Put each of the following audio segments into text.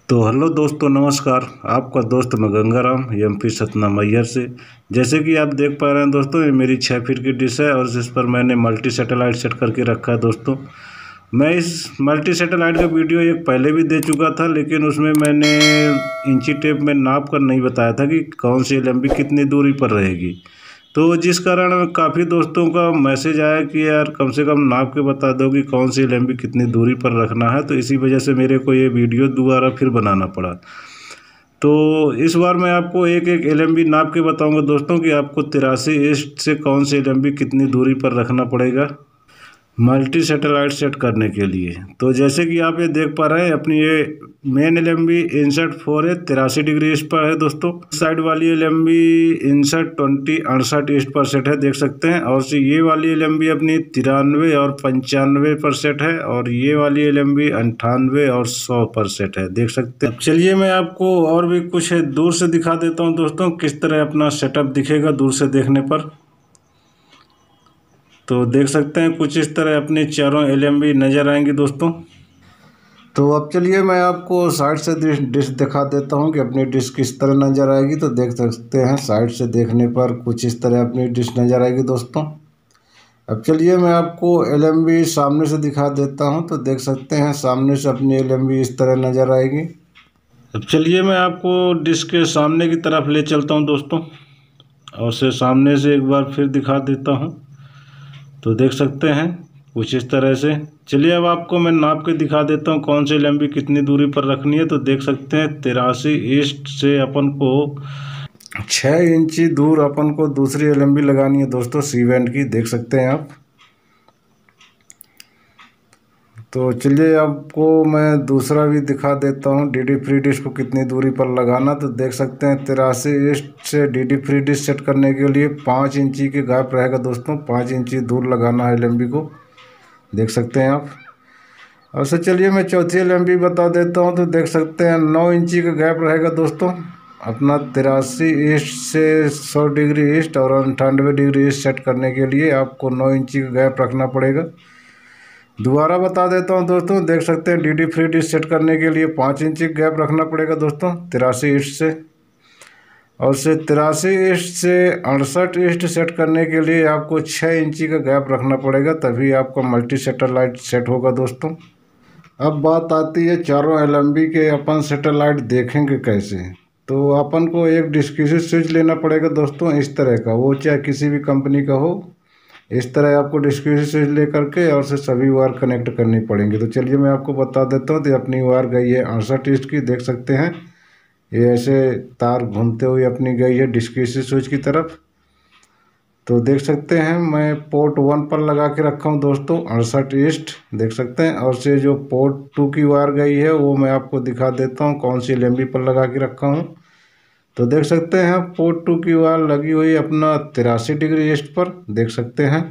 तो हेलो दोस्तों, नमस्कार। आपका दोस्त मैं गंगाराम एमपी सतना मैयर से। जैसे कि आप देख पा रहे हैं दोस्तों, ये मेरी 6 फीट की डिश है और जिस पर मैंने मल्टी सैटेलाइट सेट करके रखा है। दोस्तों, मैं इस मल्टी सैटेलाइट का वीडियो एक पहले भी दे चुका था, लेकिन उसमें मैंने इंची टेप में नाप कर नहीं बताया था कि कौन सी एलएमबी कितनी दूरी पर रहेगी। तो जिस कारण काफ़ी दोस्तों का मैसेज आया कि यार कम से कम नाप के बता दो कि कौन सी एलएमबी कितनी दूरी पर रखना है। तो इसी वजह से मेरे को ये वीडियो दोबारा फिर बनाना पड़ा। तो इस बार मैं आपको एक एक एलएमबी नाप के बताऊंगा दोस्तों कि आपको 83 ईस्ट से कौन सी एलएमबी कितनी दूरी पर रखना पड़ेगा मल्टी सैटेलाइट सेट करने के लिए। तो जैसे कि आप ये देख पा रहे हैं, अपनी ये मेन एलएमबी इनसेट 4 है, 83 डिग्री ईस्ट पर है दोस्तों। साइड वाली एलएमबी इनसेट 68 ईस्ट पर सेट है, देख सकते हैं। और ये वाली एलएमबी अपनी 93 और 95 पर सेट है, और ये वाली एलएमबी 98 और 100 पर सेट है, देख सकते हैं। चलिए मैं आपको और भी कुछ दूर से दिखा देता हूँ दोस्तों, किस तरह अपना सेटअप दिखेगा दूर से देखने पर। तो देख सकते हैं कुछ इस तरह अपनी चारों एलएमबी नज़र आएंगी दोस्तों। तो अब चलिए मैं आपको साइड से डिश दिखा देता हूं कि अपनी डिश किस तरह नज़र आएगी। तो देख सकते हैं साइड से देखने पर कुछ इस तरह अपनी डिश नज़र आएगी दोस्तों। अब चलिए मैं आपको एलएमबी सामने से दिखा देता हूं। तो देख सकते हैं सामने से अपनी एलएमबी इस तरह नज़र आएगी। अब चलिए मैं आपको डिश के सामने की तरफ ले चलता हूँ दोस्तों, और से सामने से एक बार फिर दिखा देता हूँ। तो देख सकते हैं कुछ इस तरह से। चलिए अब आपको मैं नाप के दिखा देता हूँ कौन सी एलएमबी कितनी दूरी पर रखनी है। तो देख सकते हैं 83 ईस्ट से अपन को 6 इंची दूर अपन को दूसरी एलएमबी लगानी है दोस्तों, सी बैंड की, देख सकते हैं आप। तो चलिए आपको मैं दूसरा भी दिखा देता हूँ, डीडी फ्री डिश को कितनी दूरी पर लगाना। तो देख सकते हैं 83 ईस्ट से डीडी फ्री डिश सेट करने के लिए 5 इंची के गैप रहेगा दोस्तों। 5 इंची दूर लगाना है एलएमबी को, देख सकते हैं आप। और से चलिए मैं चौथी एलएमबी बता देता हूँ। तो देख सकते हैं 9 इंची का गैप रहेगा दोस्तों अपना 83 ईस्ट से 100 डिग्री ईस्ट और 98 डिग्री ईस्ट सेट करने के लिए आपको 9 इंची का गैप रखना पड़ेगा। दोबारा बता देता हूँ दोस्तों, देख सकते हैं डीडी फ्री डिश सेट करने के लिए 5 इंची गैप रखना पड़ेगा दोस्तों 83 ईस्ट से। और से 83 ईस्ट से 68 ईस्ट सेट करने के लिए आपको 6 इंची का गैप रखना पड़ेगा, तभी आपका मल्टी सैटेलाइट सेट होगा दोस्तों। अब बात आती है चारों एलएमबी के अपन सैटेलाइट देखेंगे कैसे। तो अपन को एक डिस्क्रीट स्विच लेना पड़ेगा दोस्तों, इस तरह का, वो चाहे किसी भी कंपनी का हो। इस तरह आपको डिस्क्रीट स्विच ले करके और से सभी वायर कनेक्ट करनी पड़ेंगी। तो चलिए मैं आपको बता देता हूँ। तो अपनी वायर गई है 68 ईस्ट की, देख सकते हैं ये ऐसे तार घूमते हुए अपनी गई है डिस्क्रीट स्विच की तरफ। तो देख सकते हैं मैं पोर्ट 1 पर लगा के रखा हूँ दोस्तों 68 ईस्ट, देख सकते हैं। और से जो पोर्ट 2 की वायर गई है वो मैं आपको दिखा देता हूँ कौन सी एलएमबी पर लगा के रखा हूँ। तो देख सकते हैं पोर्ट 2 की वायर लगी हुई अपना 83 डिग्री ईस्ट पर, देख सकते हैं।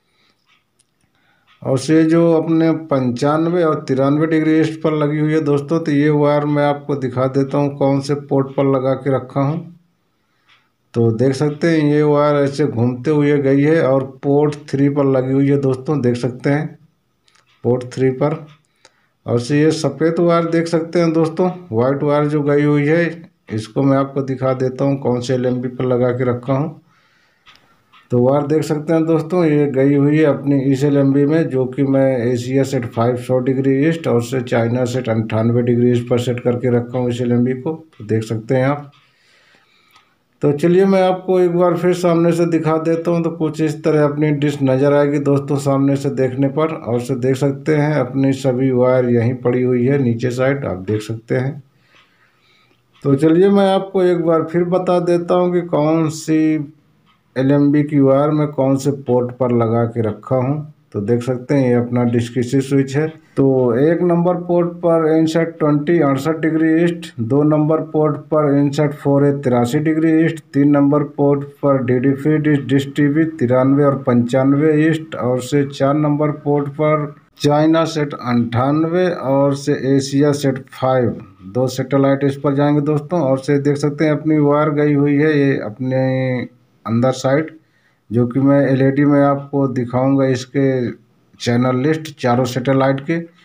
और से जो अपने 95 और 93 डिग्री ईस्ट पर लगी हुई है दोस्तों, तो ये वायर मैं आपको दिखा देता हूँ कौन से पोर्ट पर लगा के रखा हूँ। तो देख सकते हैं ये वायर ऐसे घूमते हुए गई है और पोर्ट 3 पर लगी हुई है दोस्तों, देख सकते हैं पोर्ट 3 पर। और से ये सफ़ेद वायर देख सकते हैं दोस्तों, वाइट वायर जो गई हुई है, इसको मैं आपको दिखा देता हूँ कौन से एलएमबी पर लगा के रखा हूँ। तो वायर देख सकते हैं दोस्तों, ये गई हुई है अपनी इस एलएमबी में, जो कि मैं एशिया सेट 500 डिग्री ईस्ट और से चाइना सेट 98 डिग्री ईस्ट पर सेट करके रखा हूँ इस एलएमबी को, तो देख सकते हैं आप। तो चलिए मैं आपको एक बार फिर सामने से दिखा देता हूँ। तो कुछ इस तरह अपनी डिश नज़र आएगी दोस्तों सामने से देखने पर। और से देख सकते हैं अपनी सभी वायर यहीं पड़ी हुई है नीचे साइड, आप देख सकते हैं। तो चलिए मैं आपको एक बार फिर बता देता हूँ कि कौन सी एलएमबी की वायर मैं कौन से पोर्ट पर लगा के रखा हूँ। तो देख सकते हैं ये अपना डिस्क्रीट स्विच है। तो 1 नंबर पोर्ट पर INSAT 20 68 degree east, 2 number port पर इनसेट 4 है 83 डिग्री ईस्ट, 3 नंबर पोर्ट पर डीडी फ्री डिश टीवी 93 और 95 ईस्ट, और से 4 नंबर पोर्ट पर चाइना सेट 98 और से एशिया सेट 5, 2 सैटेलाइट इस पर जाएंगे दोस्तों। और से देख सकते हैं अपनी वायर गई हुई है ये अपने अंदर साइड, जो कि मैं एलईडी में आपको दिखाऊंगा इसके चैनल लिस्ट चारों सैटेलाइट के।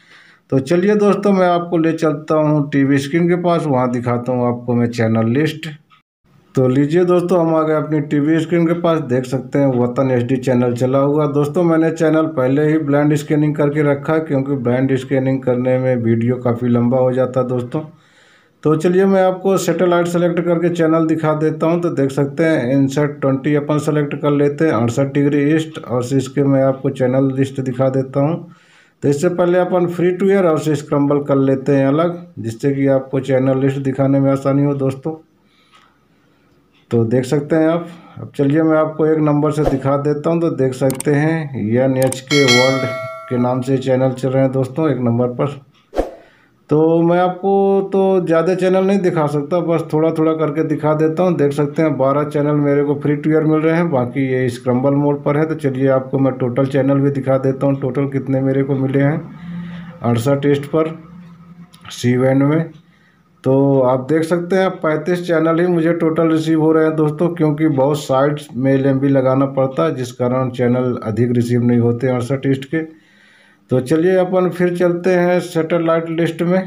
तो चलिए दोस्तों, मैं आपको ले चलता हूँ टीवी स्क्रीन के पास, वहाँ दिखाता हूँ आपको मैं चैनल लिस्ट। तो लीजिए दोस्तों, हम आ गए अपनी टीवी स्क्रीन के पास। देख सकते हैं वतन एचडी चैनल चला हुआ। दोस्तों मैंने चैनल पहले ही ब्लाइंड स्कैनिंग करके रखा है, क्योंकि ब्लाइंड स्कैनिंग करने में वीडियो काफ़ी लंबा हो जाता है दोस्तों। तो चलिए मैं आपको सैटेलाइट सेलेक्ट करके चैनल दिखा देता हूं। तो देख सकते हैं इंसर्ट 20 अपन सेलेक्ट कर लेते हैं, 68 डिग्री ईस्ट, और से इसके मैं आपको चैनल लिस्ट दिखा देता हूं। तो इससे पहले अपन फ्री टू एयर और से स्क्रम्बल कर लेते हैं अलग, जिससे कि आपको चैनल लिस्ट दिखाने में आसानी हो दोस्तों। तो देख सकते हैं आप। अब चलिए मैं आपको एक नंबर से दिखा देता हूं। तो देख सकते हैं NHK वर्ल्ड के नाम से चैनल चल रहे हैं दोस्तों, एक नंबर पर। तो मैं आपको तो ज़्यादा चैनल नहीं दिखा सकता, बस थोड़ा थोड़ा करके दिखा देता हूँ। देख सकते हैं 12 चैनल मेरे को फ्री टू एयर मिल रहे हैं, बाकी ये स्क्रम्बल मोड पर है। तो चलिए आपको मैं टोटल चैनल भी दिखा देता हूँ, टोटल कितने मेरे को मिले हैं 68 टेस्ट पर सी बैंड में। तो आप देख सकते हैं 35 चैनल ही मुझे टोटल रिसीव हो रहे हैं दोस्तों, क्योंकि बहुत साइट्स में LMB लगाना पड़ता है, जिस कारण चैनल अधिक रिसीव नहीं होते 68 टेस्ट के। तो चलिए अपन फिर चलते हैं सैटेलाइट लिस्ट में,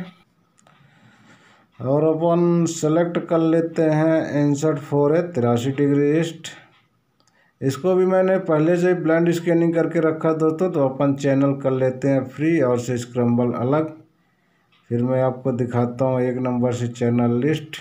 और अपन सेलेक्ट कर लेते हैं इंसर्ट 4A 83 डिग्री ईस्ट। इसको भी मैंने पहले से ब्लाइंड स्कैनिंग करके रखा दोस्तों। तो अपन चैनल कर लेते हैं फ्री और से स्क्रम्बल अलग। फिर मैं आपको दिखाता हूँ एक नंबर से चैनल लिस्ट।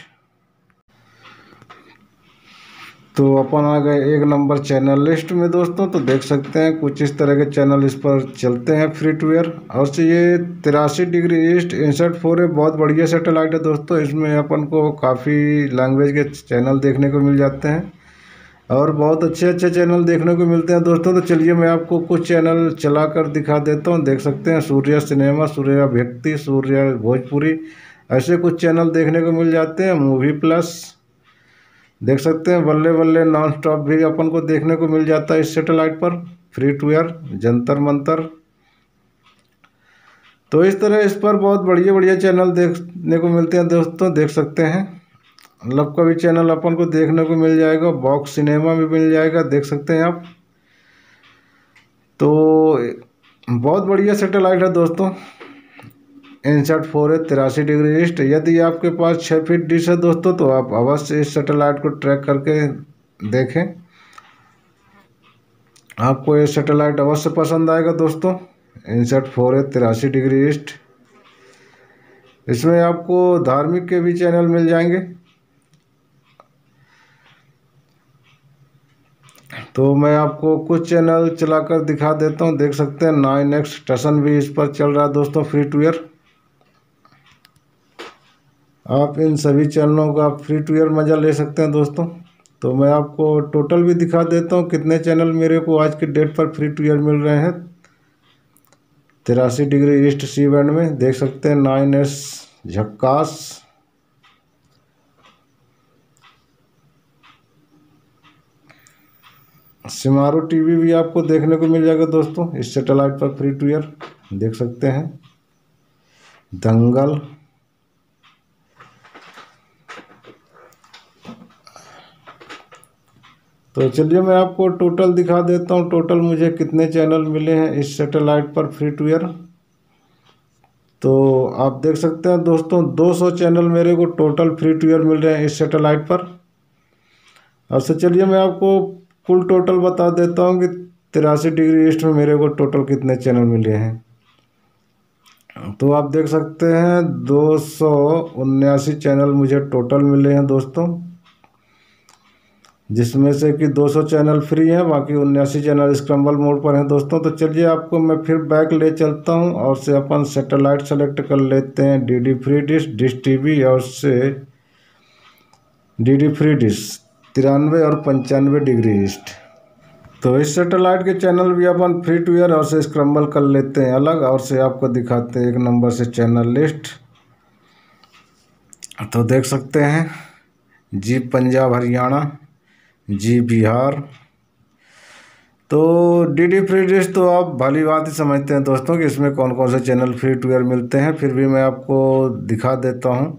तो अपन आ गए एक नंबर चैनल लिस्ट में दोस्तों। तो देख सकते हैं कुछ इस तरह के चैनल इस पर चलते हैं फ्री टू एयर। और से ये 83 डिग्री ईस्ट इंसर्ट 4A बहुत बढ़िया सैटेलाइट है दोस्तों। इसमें अपन को काफ़ी लैंग्वेज के चैनल देखने को मिल जाते हैं, और बहुत अच्छे अच्छे चैनल देखने को मिलते हैं दोस्तों। तो चलिए मैं आपको कुछ चैनल चला कर दिखा देता हूँ। देख सकते हैं सूर्या सिनेमा, सूर्या भक्ति, सूर्या भोजपुरी, ऐसे कुछ चैनल देखने को मिल जाते हैं। मूवी प्लस देख सकते हैं, बल्ले बल्ले नॉन स्टॉप भी अपन को देखने को मिल जाता है इस सैटेलाइट पर free to air, Jantar Mantar. तो इस तरह इस पर बहुत बढ़िया बढ़िया चैनल देखने को मिलते हैं दोस्तों। देख सकते हैं लब का भी चैनल अपन को देखने को मिल जाएगा, बॉक्स सिनेमा भी मिल जाएगा, देख सकते हैं आप। तो बहुत बढ़िया सैटेलाइट है दोस्तों इंसर्ट 4A 83 डिग्री ईस्ट। यदि आपके पास 6 फीट डिश है दोस्तों, तो आप अवश्य इस सैटेलाइट को ट्रैक करके देखें, आपको ये सैटेलाइट अवश्य पसंद आएगा दोस्तों। इंसर्ट 4A 83 डिग्री ईस्ट, इसमें आपको धार्मिक के भी चैनल मिल जाएंगे। तो मैं आपको कुछ चैनल चलाकर दिखा देता हूँ। देख सकते हैं 9X स्टेशन भी इस पर चल रहा है दोस्तों फ्री टू एयर। आप इन सभी चैनलों का फ्री टू एयर मज़ा ले सकते हैं दोस्तों। तो मैं आपको टोटल भी दिखा देता हूँ कितने चैनल मेरे को आज की डेट पर फ्री टू एयर मिल रहे हैं 83 डिग्री ईस्ट सी बैंड में। देख सकते हैं 9S झक्कास, सिमारो टीवी भी आपको देखने को मिल जाएगा दोस्तों इस सैटेलाइट पर फ्री टू एयर। देख सकते हैं दंगल, तो चलिए मैं आपको टोटल दिखा देता हूँ, टोटल मुझे कितने चैनल मिले हैं इस सैटेलाइट पर फ्री टू एयर। तो आप देख सकते हैं दोस्तों 200 चैनल मेरे को टोटल फ्री टू एयर मिल रहे हैं इस सैटेलाइट पर। अब से चलिए मैं आपको कुल टोटल बता देता हूँ कि 83 डिग्री ईस्ट में मेरे को टोटल कितने चैनल मिले हैं। तो आप देख सकते हैं 279 चैनल मुझे टोटल मिले हैं दोस्तों, जिसमें से कि 200 चैनल फ्री हैं, बाकी 79 चैनल स्क्रम्बल मोड पर हैं दोस्तों। तो चलिए आपको मैं फिर बैक ले चलता हूं, और से अपन सैटेलाइट सेलेक्ट कर लेते हैं DD free dish, dish TV, और से DD फ्री डिश 93 और 95 डिग्री ईस्ट। तो इस सैटेलाइट के चैनल भी अपन फ्री टू एयर और से स्क्रम्बल कर लेते हैं अलग, और से आपको दिखाते हैं एक नंबर से चैनल लिस्ट। तो देख सकते हैं जी पंजाब हरियाणा, जी बिहार। तो DD फ्री डिश तो आप भली बात ही समझते हैं दोस्तों कि इसमें कौन कौन से चैनल फ्री टू एयर मिलते हैं, फिर भी मैं आपको दिखा देता हूं।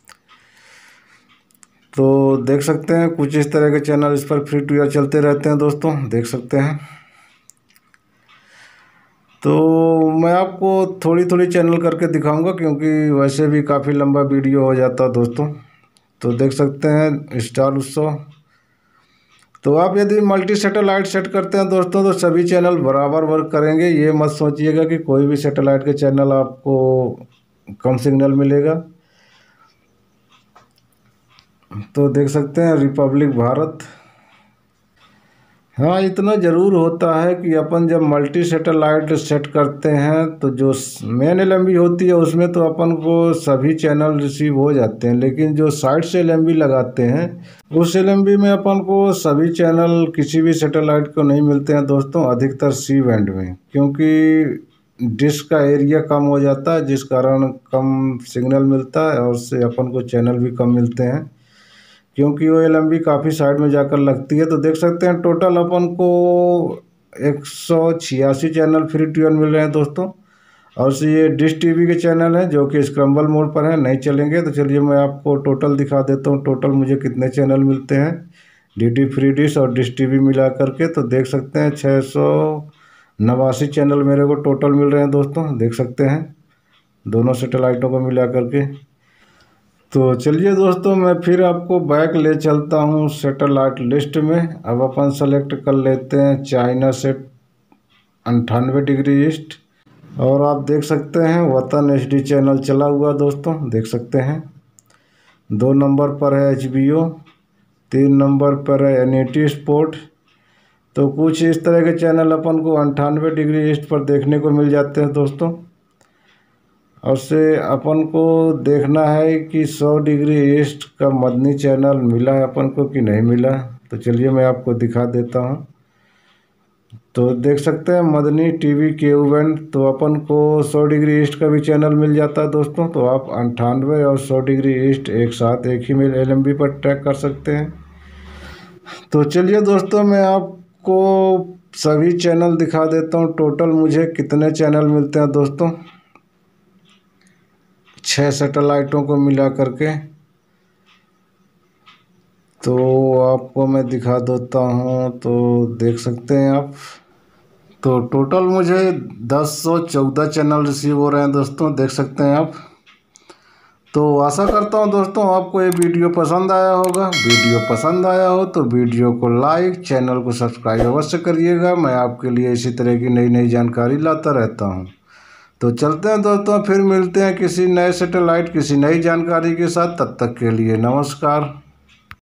तो देख सकते हैं कुछ इस तरह के चैनल इस पर फ्री टू एयर चलते रहते हैं दोस्तों, देख सकते हैं। तो मैं आपको थोड़ी थोड़ी चैनल करके दिखाऊंगा, क्योंकि वैसे भी काफ़ी लंबा वीडियो हो जाता है दोस्तों। तो देख सकते हैं स्टार उत्सव। तो आप यदि मल्टी सैटेलाइट सेट करते हैं दोस्तों तो सभी चैनल बराबर वर्क करेंगे। ये मत सोचिएगा कि कोई भी सैटेलाइट के चैनल आपको कम सिग्नल मिलेगा। तो देख सकते हैं रिपब्लिक भारत। हाँ, इतना ज़रूर होता है कि अपन जब मल्टी सैटेलाइट सेट करते हैं तो जो मेन एलएमबी होती है उसमें तो अपन को सभी चैनल रिसीव हो जाते हैं, लेकिन जो साइड से एलएमबी लगाते हैं उस एलएमबी में अपन को सभी चैनल किसी भी सैटेलाइट को नहीं मिलते हैं दोस्तों, अधिकतर सी बैंड में, क्योंकि डिश का एरिया कम हो जाता है जिस कारण कम सिग्नल मिलता है और उससे अपन को चैनल भी कम मिलते हैं, क्योंकि वो एलएमबी काफ़ी साइड में जाकर लगती है। तो देख सकते हैं टोटल अपन को 186 चैनल फ्री ट्यून मिल रहे हैं दोस्तों। और से ये डिश टीवी के चैनल हैं जो कि स्क्रम्बल मोड पर हैं, नहीं चलेंगे। तो चलिए मैं आपको टोटल दिखा देता हूँ, टोटल मुझे कितने चैनल मिलते हैं डीडी फ्री डिश और डिश टीवी मिला करके। तो देख सकते हैं 689 चैनल मेरे को टोटल मिल रहे हैं दोस्तों, देख सकते हैं दोनों सैटेलाइटों को मिला करके। तो चलिए दोस्तों मैं फिर आपको बैक ले चलता हूँ सैटेलाइट लिस्ट में। अब अपन सेलेक्ट कर लेते हैं चाइना से 98 डिग्री ईस्ट, और आप देख सकते हैं वतन एचडी चैनल चला हुआ दोस्तों, देख सकते हैं। 2 नंबर पर है HBO, 3 नंबर पर है NET स्पोर्ट। तो कुछ इस तरह के चैनल अपन को 98 डिग्री ईस्ट पर देखने को मिल जाते हैं दोस्तों। और से अपन को देखना है कि 100 डिग्री ईस्ट का मदनी चैनल मिला है अपन को कि नहीं मिला। तो चलिए मैं आपको दिखा देता हूँ। तो देख सकते हैं मदनी टीवी केयूबैंड, तो अपन को 100 डिग्री ईस्ट का भी चैनल मिल जाता है दोस्तों। तो आप 98 और 100 डिग्री ईस्ट एक साथ एक ही में LMB पर ट्रैक कर सकते हैं। तो चलिए दोस्तों मैं आपको सभी चैनल दिखा देता हूँ, टोटल मुझे कितने चैनल मिलते हैं दोस्तों 6 सैटेलाइटों को मिला करके। तो आपको मैं दिखा देता हूँ, तो देख सकते हैं आप। तो टोटल मुझे 1014 चैनल रिसीव हो रहे हैं दोस्तों, देख सकते हैं आप। तो आशा करता हूँ दोस्तों आपको ये वीडियो पसंद आया होगा। वीडियो पसंद आया हो तो वीडियो को लाइक, चैनल को सब्सक्राइब अवश्य करिएगा। मैं आपके लिए इसी तरह की नई नई जानकारी लाता रहता हूँ। तो चलते हैं दोस्तों, फिर मिलते हैं किसी नए सैटेलाइट किसी नई जानकारी के साथ। तब तक के लिए नमस्कार।